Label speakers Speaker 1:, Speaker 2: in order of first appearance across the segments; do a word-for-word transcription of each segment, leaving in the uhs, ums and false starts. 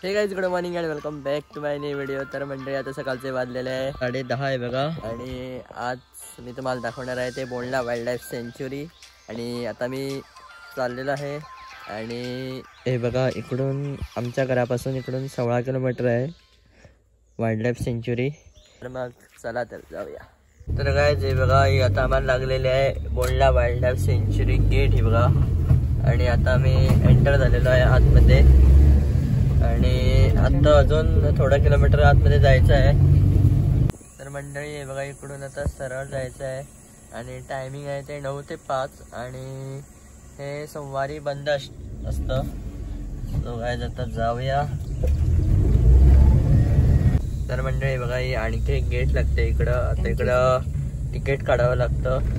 Speaker 1: Hey guys, good morning and welcome back to my new video. तर मंडळी आता सकाळचे वाजलेले आहे साडे दहा आहे बघा. आणि आज मी तुम्हाला दाखवणार आहे ते बोंडला वाईल्ड लाईफ सेंच्युरी. आणि आता मी चाललेलो आहे आणि हे बघा इकडून आमच्या घरापासून इकडून सोळा किलोमीटर आहे वाईल्ड लाईफ सेंच्युरी. तर मग चला तर जाऊया. तर काय जे बघा हे आता आम्हाला लागलेले आहे Bondla wildlife sanctuary gate हे बघा. आणि आता मी एंटर झालेलो आहे आतमध्ये आणि आता अजून थोडा किलोमीटर आतमध्ये जायचं आहे. तर मंडळी हे बघा इकडून आता सरळ जायचं आहे आणि टायमिंग आहे ते नऊ ते पाच आणि हे सोमवारी बंद असतं. सो काय आता जाऊया. तर मंडळी बघा ही आणखी एक गेट लागते इकडं. आता इकडं तिकीट काढावं लागतं.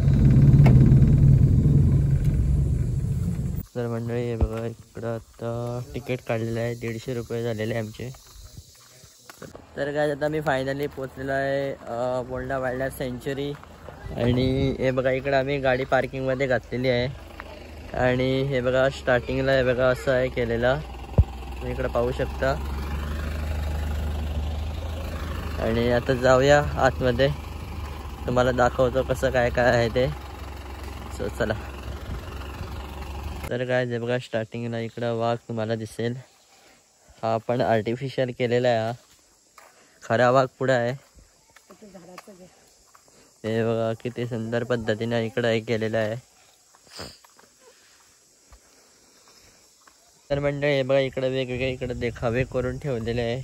Speaker 1: तर मंडळी हे बघा इकडं आता तिकीट काढलेलं आहे, दीडशे रुपये झालेले आहे आमचे. तर काय आता मी फायनली पोचलेलो आहे बोंडला वाईल्ड लाईफ सेंच्युरी. आणि हे बघा इकडं आम्ही गाडी पार्किंगमध्ये घातलेली आहे. आणि हे बघा स्टार्टिंगला हे बघा असं आहे केलेला, तुम्ही इकडं पाहू शकता. आणि आता जाऊया आतमध्ये, तुम्हाला दाखवतो कसं काय काय आहे ते. सो चला. तर काय जे बघा स्टार्टिंगला इकडं वाघ तुम्हाला दिसेल. हा पण आर्टिफिशियल केलेला आहे, हा खरा वाघ पुढं आहे. हे बघा किती सुंदर पद्धतीने इकडं हे केलेलं आहे. तर मंडळी हे बघा इकडं वेगवेगळे इकडे देखावे करून ठेवलेले आहे.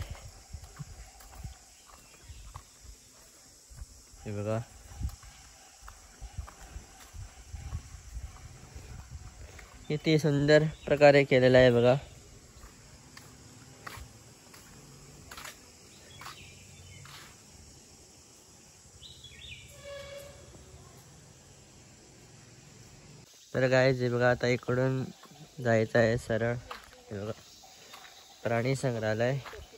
Speaker 1: हे बघा किती सुंदर प्रकारे केलेला आहे बघा. तर काय जे बघा आता इकडून जायचं आहे सरळ. हे बघा प्राणी संग्रहालय.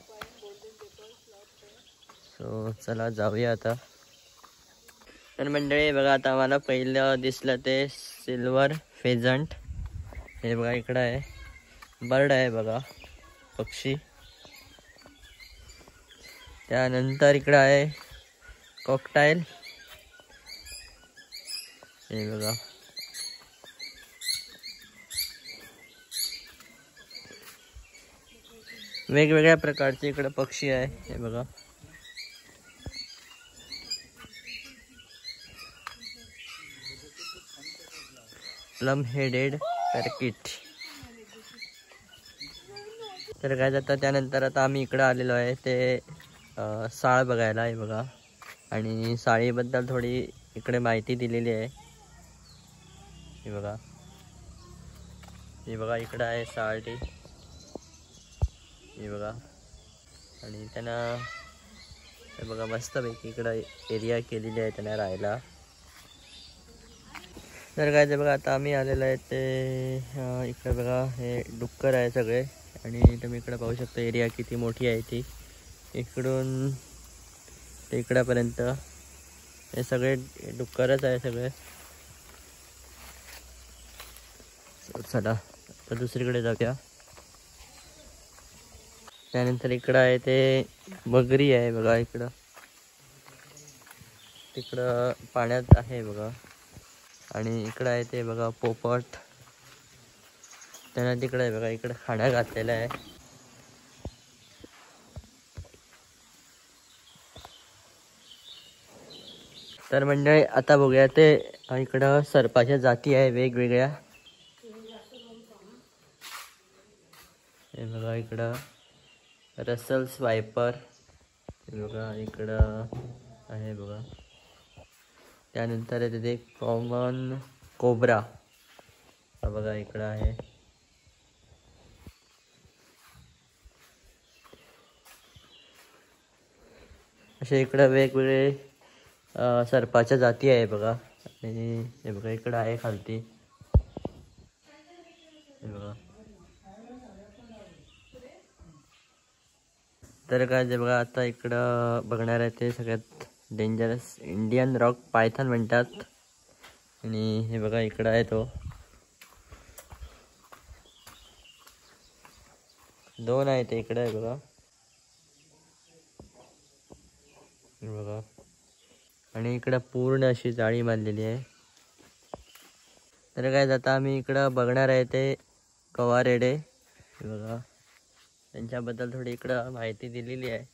Speaker 1: सो चला जाऊया आता. तर मंडळी बघा आता आम्हाला पहिलं दिसलं ते सिल्वर फेजंट. हे बघा इकडं आहे, बर्ड आहे बघा, पक्षी. त्यानंतर इकडं आहे कॉकटाईल. हे बघा वेगवेगळ्या प्रकारचे इकडे पक्षी आहे. हे बघा प्लम हेडेड पॅरकिट. तर काय जातं त्यानंतर आता आम्ही इकडं आलेलो आहे ते साळ बघायला. आहे बघा आणि साळीबद्दल थोडी इकडे माहिती दिलेली आहे. हे बघा हे बघा इकडं आहे साळटी. हे बघा आणि त्यांना हे बघा मस्तपैकी इकडं एरिया केलेली आहे त्यांना राहायला. तर काय ते बघा आता आम्ही आलेलो आहे ते इकडे बघा हे डुक्कर आहे सगळे. आणि तुम्ही इकडे पाहू शकता एरिया किती मोठी आहे ती. इकडून ते इकडापर्यंत हे सगळे डुक्करच आहे सगळे. चला तर दुसरीकडे जाऊया. त्यानंतर इकडं आहे ते मगरी आहे बघा. इकडं तिकडं पाण्यात आहे बघा. आणि इकडं आहे ते बघा पोपट. त्यांना तिकडं आहे बघा इकडं खाण्या घातलेला आहे. तर मंडळी आता बघूया ते इकडं सर्पाच्या जाती आहे वेगवेगळ्या. हे बघा इकडं रसल्स वायपर. हे बघा इकडं आहे बघा. त्यानंतर आहे तिथे कॉमन कोब्रा. हा बघा इकडं आहे. असे इकडं वेगवेगळे सर्पाच्या जाती आहे बघा. आणि हे बघा इकडं आहे खालती. हे बघा तर काय जे बघा आता इकडं बघणार आहे ते सगळ्यात डेंजरस इंडियन रॉक पायथन म्हणतात. आणि हे बघा इकडं आहे तो. दोन आहेत इकडे आहे बघा, बघा. आणि इकडं पूर्ण अशी जाळी बांधलेली आहे. तर काय आता आम्ही इकडं बघणार आहे ते गवारेडे बघा, त्यांच्याबद्दल थोडी इकडं माहिती दिलेली आहे.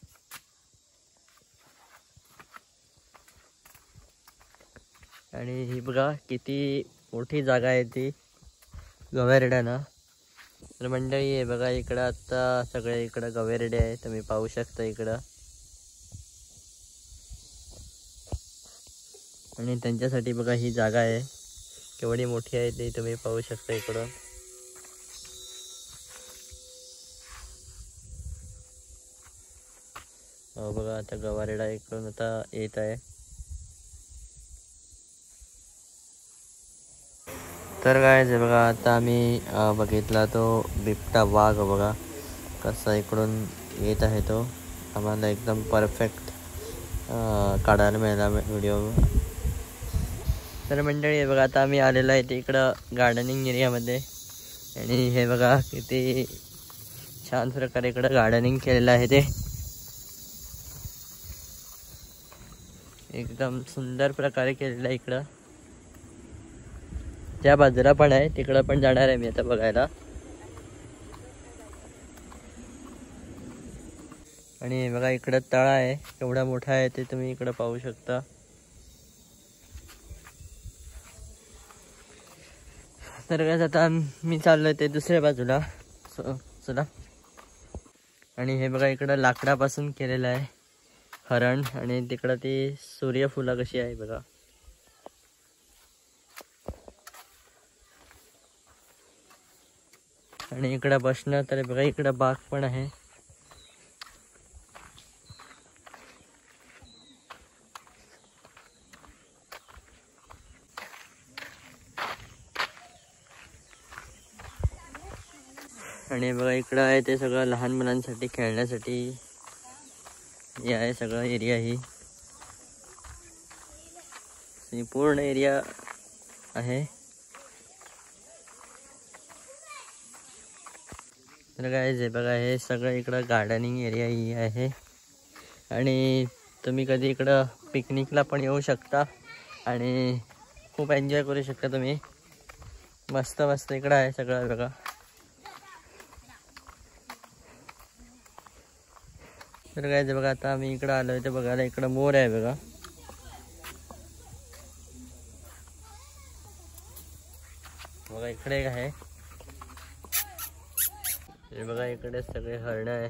Speaker 1: आणि ही बघा किती मोठी जागा आहे ती गवारेड्याना. तर मंडळी आहे बघा, इकडं आता सगळे इकडं गवारेडे आहे, तुम्ही पाहू शकता इकडं. आणि त्यांच्यासाठी बघा ही जागा आहे केवढी मोठी आहे ती तुम्ही पाहू शकता इकडं. हो बघा, आता गवारेडा इकडून आता येत आहे. तर काय आहे बघा, आता आम्ही बघितला तो बिबटा वाघ बघा कसा इकडून येत आहे. तो आम्हाला एकदम परफेक्ट काढायला मिळाला व्हिडिओ. तर मंडळी हे बघा, आता आम्ही आलेलो आहे ते इकडं गार्डनिंग एरियामध्ये. आणि हे बघा किती छान प्रकारे इकडं गार्डनिंग केलेलं आहे, ते एकदम सुंदर प्रकारे केलेलं आहे इकडं. त्या बाजूला पण आहे, तिकडं पण जाणार आहे मी आता बघायला. आणि बघा इकडं तळा आहे, केवढा मोठा आहे ते तुम्ही इकडं पाहू शकता. तर काय आता मी चाललोय ते दुसऱ्या बाजूला चला. आणि हे बघा इकडं लाकडापासून केलेलं आहे हरण. आणि तिकडं ती सूर्यफुलं कशी आहे बघा. आणि इकडं बसणं तर बघा, इकडं बाग पण आहे. आणि बघा इकडं आहे ते सगळं लहान मुलांसाठी खेळण्यासाठी हे आहे सगळं एरिया. ही पूर्ण एरिया आहे. तर काय जे बघा, हे सगळं इकडं गार्डनिंग एरिया ही आहे. आणि तुम्ही कधी इकडं पिकनिकला पण येऊ शकता आणि खूप एन्जॉय करू शकता तुम्ही. मस्त मस्त इकडं आहे सगळं बघा. तर काय ते बघा, आता आम्ही इकडं आलोय ते बघायला. इकडं मोर आहे बघा. बघा इकडे एक आहे, हे बघा इकडे सगळे हरणं आहे.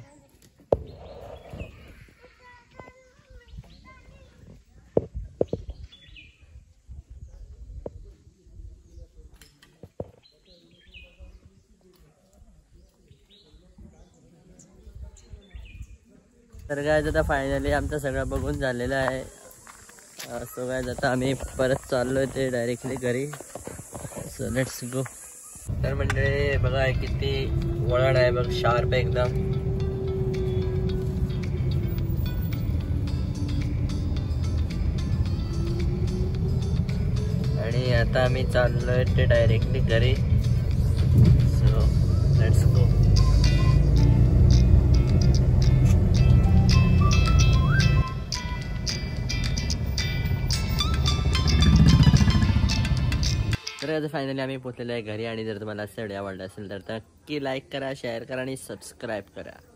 Speaker 1: तर काय आता फायनली आमचं सगळं बघून झालेलं आहे. सो काय आता आम्ही परत चाललोय ते डायरेक्टली घरी. So let's go. तर म्हणजे बघा किती वळण आहे बघ, शार्प एकदम. आणि आता आम्ही चाललोय ते डायरेक्टली घरी. So let's go. तर आता फायनली आम्ही पोहोचलेलो आहे घरी. आणि जर तुम्हाला असा व्हिडिओ आवडला असेल तर नक्की लाईक करा, शेअर करा आणि सबस्क्राईब करा.